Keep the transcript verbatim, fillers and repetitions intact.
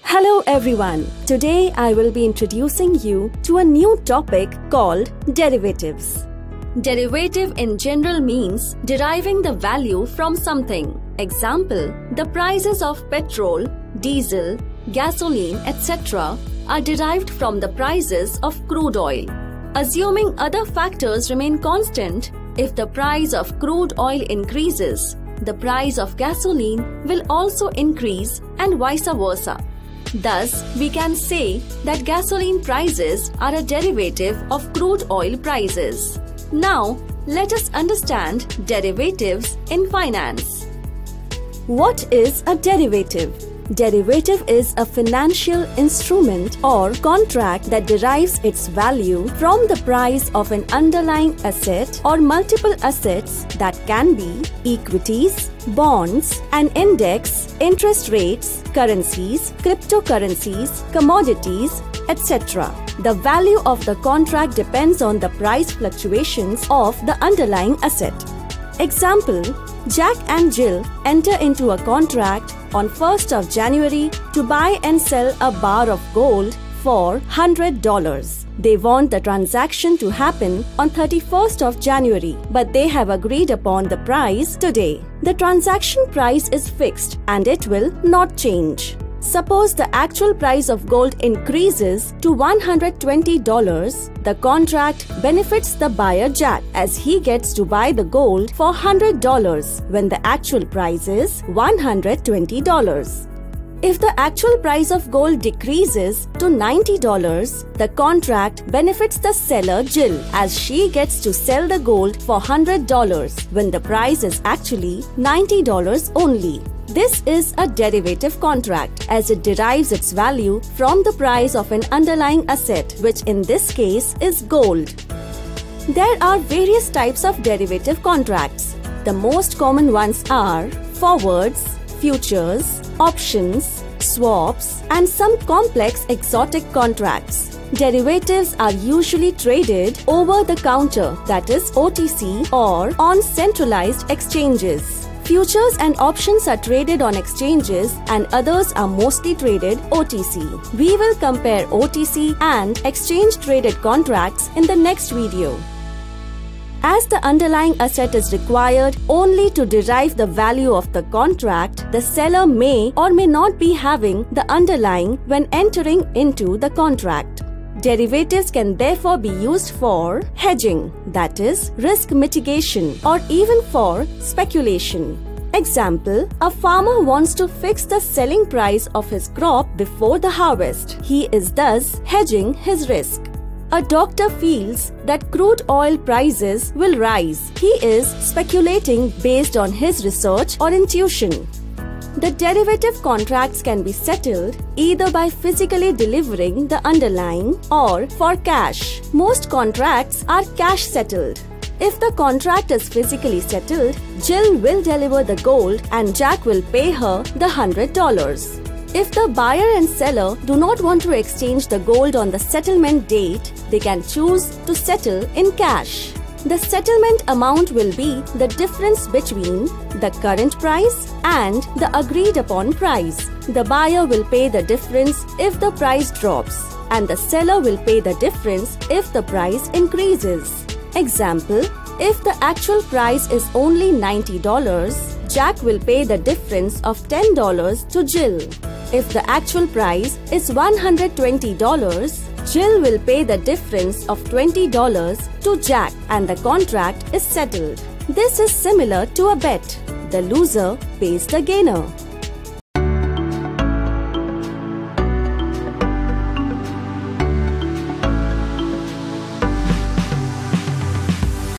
Hello everyone. Today I will be introducing you to a new topic called derivatives. Derivative in general means deriving the value from something. Example, the prices of petrol, diesel, gasoline, et cetera are derived from the prices of crude oil. Assuming other factors remain constant, if the price of crude oil increases, the price of gasoline will also increase and vice versa. Thus, we can say that gasoline prices are a derivative of crude oil prices. Now, let us understand derivatives in finance. What is a derivative? Derivative is a financial instrument or contract that derives its value from the price of an underlying asset or multiple assets that can be equities, bonds, an index, interest rates, currencies, cryptocurrencies, commodities, et cetera. The value of the contract depends on the price fluctuations of the underlying asset. Example, Jack and Jill enter into a contract on first of January to buy and sell a bar of gold for one hundred dollars. They want the transaction to happen on thirty-first of January, but they have agreed upon the price today. The transaction price is fixed and it will not change. Suppose the actual price of gold increases to one hundred twenty dollars. The contract benefits the buyer Jack as he gets to buy the gold for one hundred dollars when the actual price is one hundred twenty dollars. If the actual price of gold decreases to ninety dollars, the contract benefits the seller Jill as she gets to sell the gold for one hundred dollars when the price is actually ninety dollars only. This is a derivative contract as it derives its value from the price of an underlying asset, which in this case is gold. There are various types of derivative contracts. The most common ones are forwards, futures, options, swaps, and some complex exotic contracts. Derivatives are usually traded over the counter, that is O T C, or on centralized exchanges. Futures and options are traded on exchanges and others are mostly traded O T C. We will compare O T C and exchange-traded contracts in the next video. As the underlying asset is required only to derive the value of the contract, the seller may or may not be having the underlying when entering into the contract. Derivatives can therefore be used for hedging, that is, risk mitigation, or even for speculation. Example, a farmer wants to fix the selling price of his crop before the harvest. He is thus hedging his risk. A doctor feels that crude oil prices will rise. He is speculating based on his research or intuition. The derivative contracts can be settled either by physically delivering the underlying or for cash. Most contracts are cash settled. If the contract is physically settled, Jill will deliver the gold and Jack will pay her the one hundred dollars. If the buyer and seller do not want to exchange the gold on the settlement date, they can choose to settle in cash. The settlement amount will be the difference between the current price and the agreed upon price. The buyer will pay the difference if the price drops, and the seller will pay the difference if the price increases. Example, if the actual price is only ninety dollars, Jack will pay the difference of ten dollars to Jill. If the actual price is one hundred twenty dollars, Jill will pay the difference of twenty dollars to Jack and the contract is settled. This is similar to a bet. The loser pays the gainer.